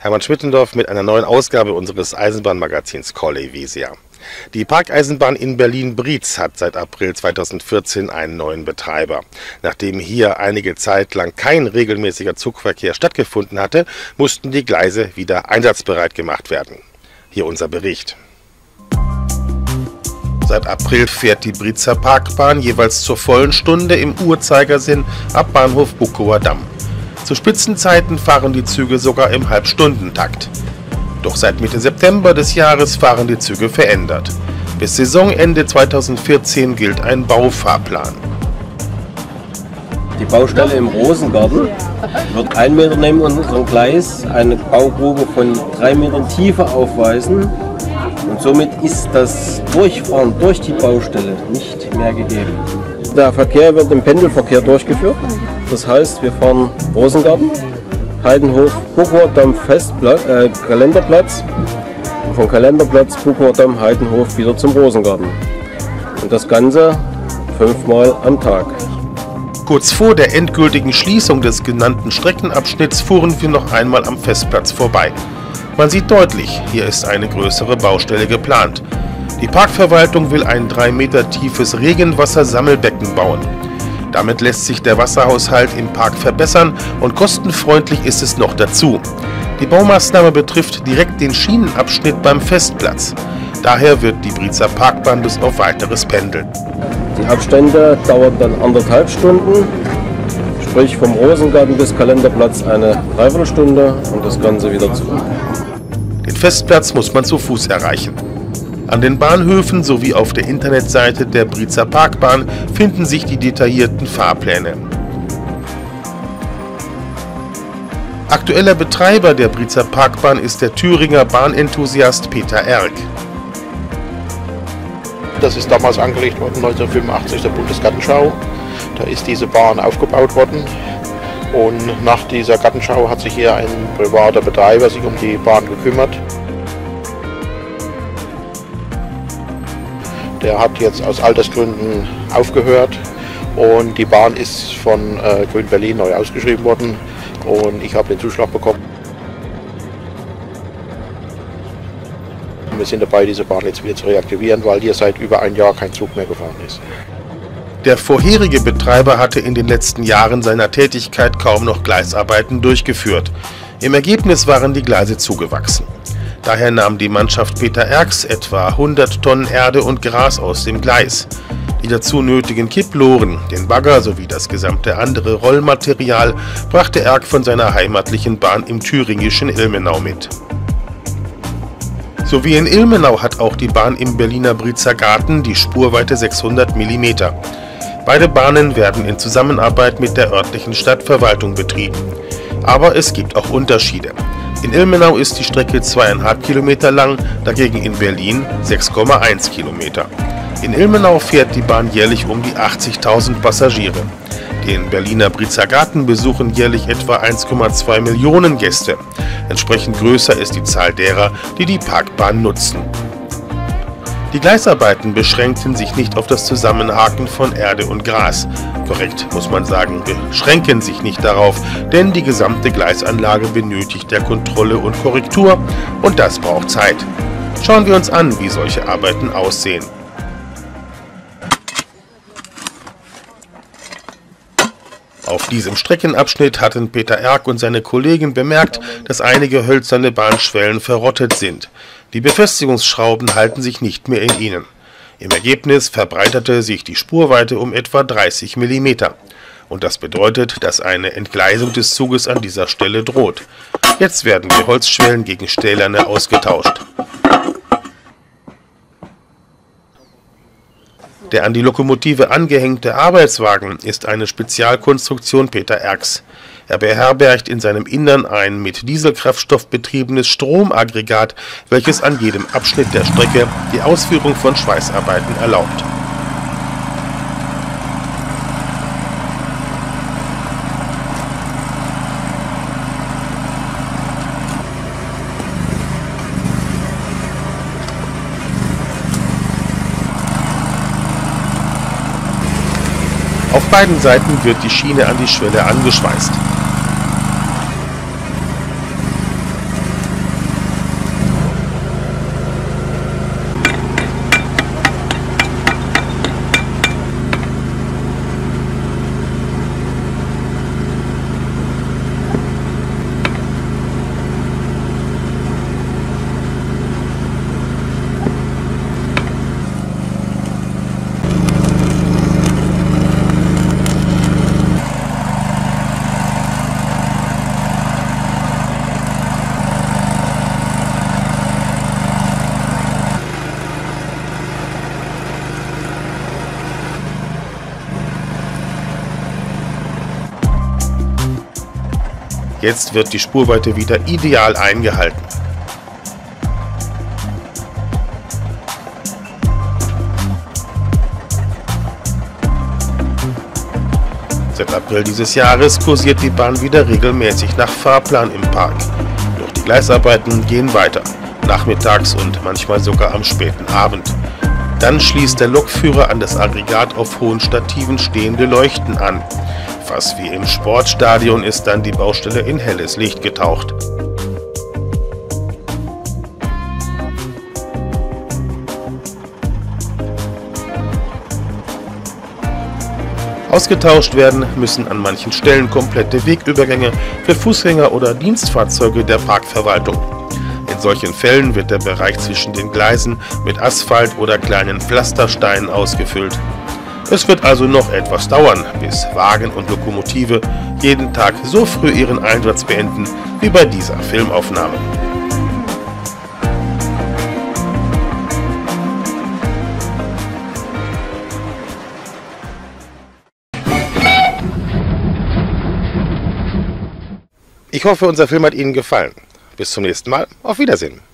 Hermann Schmittendorf mit einer neuen Ausgabe unseres Eisenbahnmagazins Corley Wesia. Die Parkeisenbahn in Berlin-Brietz hat seit April 2014 einen neuen Betreiber. Nachdem hier einige Zeit lang kein regelmäßiger Zugverkehr stattgefunden hatte, mussten die Gleise wieder einsatzbereit gemacht werden. Hier unser Bericht. Seit April fährt die Brietzer Parkbahn jeweils zur vollen Stunde im Uhrzeigersinn ab Bahnhof Bukower Damm. Zu Spitzenzeiten fahren die Züge sogar im Halbstundentakt. Doch seit Mitte September des Jahres fahren die Züge verändert. Bis Saisonende 2014 gilt ein Baufahrplan. Die Baustelle im Rosengarten wird 1 Meter neben unserem Gleis eine Baugrube von 3 Metern Tiefe aufweisen. Und somit ist das Durchfahren durch die Baustelle nicht mehr gegeben. Der Verkehr wird im Pendelverkehr durchgeführt. Das heißt, wir fahren Rosengarten, Heidenhof, Bukower Damm, Kalenderplatz. Und von Kalenderplatz, Bukower Damm, Heidenhof wieder zum Rosengarten. Und das Ganze 5-mal am Tag. Kurz vor der endgültigen Schließung des genannten Streckenabschnitts fuhren wir noch einmal am Festplatz vorbei. Man sieht deutlich, hier ist eine größere Baustelle geplant. Die Parkverwaltung will ein 3 Meter tiefes Regenwassersammelbecken bauen. Damit lässt sich der Wasserhaushalt im Park verbessern und kostenfreundlich ist es noch dazu. Die Baumaßnahme betrifft direkt den Schienenabschnitt beim Festplatz. Daher wird die Brietzer Parkbahn bis auf weiteres pendeln. Die Abstände dauern dann 1,5 Stunden, sprich vom Rosengarten bis Kalenderplatz eine Dreiviertelstunde und das Ganze wieder zurück. Den Festplatz muss man zu Fuß erreichen. An den Bahnhöfen sowie auf der Internetseite der Brietzer Parkbahn finden sich die detaillierten Fahrpläne. Aktueller Betreiber der Brietzer Parkbahn ist der Thüringer Bahnenthusiast Peter Erck. Das ist damals angelegt worden, 1985, der Bundesgartenschau. Da ist diese Bahn aufgebaut worden. Und nach dieser Gartenschau hat sich hier ein privater Betreiber sich um die Bahn gekümmert. Der hat jetzt aus Altersgründen aufgehört und die Bahn ist von Grün Berlin neu ausgeschrieben worden und ich habe den Zuschlag bekommen. Wir sind dabei, diese Bahn jetzt wieder zu reaktivieren, weil hier seit über 1 Jahr kein Zug mehr gefahren ist. Der vorherige Betreiber hatte in den letzten Jahren seiner Tätigkeit kaum noch Gleisarbeiten durchgeführt. Im Ergebnis waren die Gleise zugewachsen. Daher nahm die Mannschaft Peter Ercks etwa 100 Tonnen Erde und Gras aus dem Gleis. Die dazu nötigen Kipploren, den Bagger sowie das gesamte andere Rollmaterial brachte Erck von seiner heimatlichen Bahn im thüringischen Ilmenau mit. So wie in Ilmenau hat auch die Bahn im Berliner Brietzer Garten die Spurweite 600 mm. Beide Bahnen werden in Zusammenarbeit mit der örtlichen Stadtverwaltung betrieben. Aber es gibt auch Unterschiede. In Ilmenau ist die Strecke 2,5 Kilometer lang, dagegen in Berlin 6,1 Kilometer. In Ilmenau fährt die Bahn jährlich um die 80.000 Passagiere. Den Berliner Brietzer Garten besuchen jährlich etwa 1,2 Millionen Gäste. Entsprechend größer ist die Zahl derer, die die Parkbahn nutzen. Die Gleisarbeiten beschränkten sich nicht auf das Zusammenhaken von Erde und Gras. Korrekt muss man sagen, beschränken sich nicht darauf, denn die gesamte Gleisanlage benötigt der Kontrolle und Korrektur und das braucht Zeit. Schauen wir uns an, wie solche Arbeiten aussehen. Auf diesem Streckenabschnitt hatten Peter Erck und seine Kollegen bemerkt, dass einige hölzerne Bahnschwellen verrottet sind. Die Befestigungsschrauben halten sich nicht mehr in ihnen. Im Ergebnis verbreiterte sich die Spurweite um etwa 30 mm. Und das bedeutet, dass eine Entgleisung des Zuges an dieser Stelle droht. Jetzt werden die Holzschwellen gegen stählerne ausgetauscht. Der an die Lokomotive angehängte Arbeitswagen ist eine Spezialkonstruktion Peter Ercks. Er beherbergt in seinem Innern ein mit Dieselkraftstoff betriebenes Stromaggregat, welches an jedem Abschnitt der Strecke die Ausführung von Schweißarbeiten erlaubt. Auf beiden Seiten wird die Schiene an die Schwelle angeschweißt. Jetzt wird die Spurweite wieder ideal eingehalten. Seit April dieses Jahres kursiert die Bahn wieder regelmäßig nach Fahrplan im Park. Doch die Gleisarbeiten gehen weiter, nachmittags und manchmal sogar am späten Abend. Dann schließt der Lokführer an das Aggregat auf hohen Stativen stehende Leuchten an. Fast wie im Sportstadion ist dann die Baustelle in helles Licht getaucht. Ausgetauscht werden müssen an manchen Stellen komplette Wegübergänge für Fußgänger oder Dienstfahrzeuge der Parkverwaltung. In solchen Fällen wird der Bereich zwischen den Gleisen mit Asphalt oder kleinen Pflastersteinen ausgefüllt. Es wird also noch etwas dauern, bis Wagen und Lokomotive jeden Tag so früh ihren Einsatz beenden wie bei dieser Filmaufnahme. Ich hoffe, unser Film hat Ihnen gefallen. Bis zum nächsten Mal. Auf Wiedersehen.